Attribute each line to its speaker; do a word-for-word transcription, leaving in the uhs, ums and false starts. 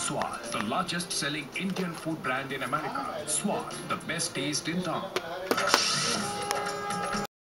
Speaker 1: Swat, the largest selling Indian food brand in America. Swat, the best taste in town.